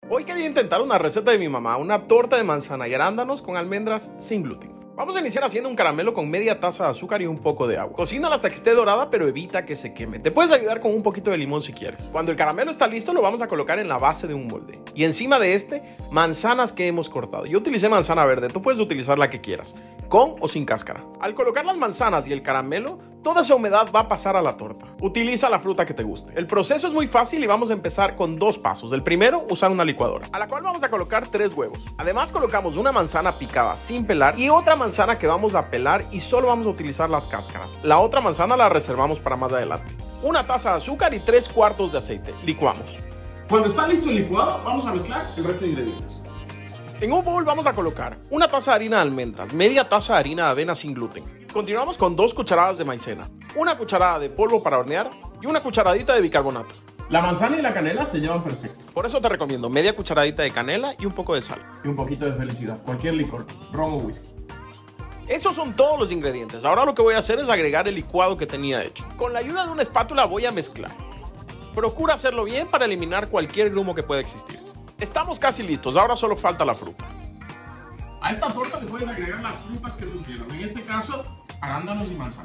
Hoy quería intentar una receta de mi mamá, una torta de manzana y arándanos con almendras sin gluten. Vamos a iniciar haciendo un caramelo con media taza de azúcar y un poco de agua. Cocínala hasta que esté dorada, pero evita que se queme. Te puedes ayudar con un poquito de limón si quieres. Cuando el caramelo está listo, lo vamos a colocar en la base de un molde. Y encima de este, manzanas que hemos cortado. Yo utilicé manzana verde, tú puedes utilizar la que quieras, con o sin cáscara. Al colocar las manzanas y el caramelo, toda esa humedad va a pasar a la torta. Utiliza la fruta que te guste. El proceso es muy fácil y vamos a empezar con dos pasos. El primero, usar una licuadora, a la cual vamos a colocar 3 huevos. Además, colocamos una manzana picada sin pelar y otra manzana que vamos a pelar y solo vamos a utilizar las cáscaras. La otra manzana la reservamos para más adelante. Una taza de azúcar y 3 cuartos de aceite. Licuamos. Cuando está listo el licuado, vamos a mezclar el resto de ingredientes. En un bowl vamos a colocar una taza de harina de almendras, media taza de harina de avena sin gluten. Continuamos con 2 cucharadas de maicena, una cucharada de polvo para hornear y una cucharadita de bicarbonato. La manzana y la canela se llevan perfecto. Por eso te recomiendo media cucharadita de canela y un poco de sal. Y un poquito de felicidad, cualquier licor, ron o whisky. Esos son todos los ingredientes. Ahora lo que voy a hacer es agregar el licuado que tenía hecho. Con la ayuda de una espátula voy a mezclar. Procura hacerlo bien para eliminar cualquier grumo que pueda existir. Estamos casi listos, ahora solo falta la fruta. A esta torta le puedes agregar las frutas que tú quieras, en este caso, arándanos y manzana.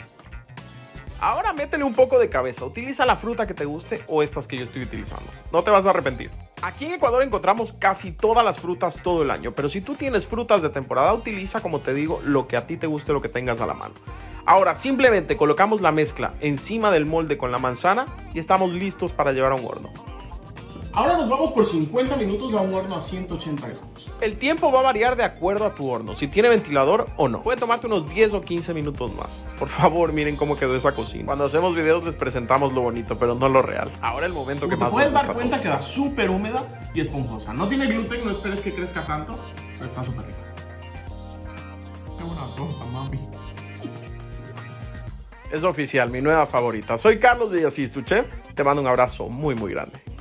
Ahora métele un poco de cabeza, utiliza la fruta que te guste o estas que yo estoy utilizando. No te vas a arrepentir. Aquí en Ecuador encontramos casi todas las frutas todo el año, pero si tú tienes frutas de temporada, utiliza, como te digo, lo que a ti te guste, lo que tengas a la mano. Ahora simplemente colocamos la mezcla encima del molde con la manzana y estamos listos para llevar a un horno. Ahora nos vamos por 50 minutos a un horno a 180 grados. El tiempo va a variar de acuerdo a tu horno, si tiene ventilador o no. Puede tomarte unos 10 o 15 minutos más. Por favor, miren cómo quedó esa cocina. Cuando hacemos videos les presentamos lo bonito, pero no lo real. Ahora el momento que más nos gusta. Te puedes dar cuenta, queda súper húmeda y esponjosa. No tiene gluten, no esperes que crezca tanto, pero está súper rica. Qué buena torta, mami. Es oficial, mi nueva favorita. Soy Carlos Villasís, tu chef. Te mando un abrazo muy grande.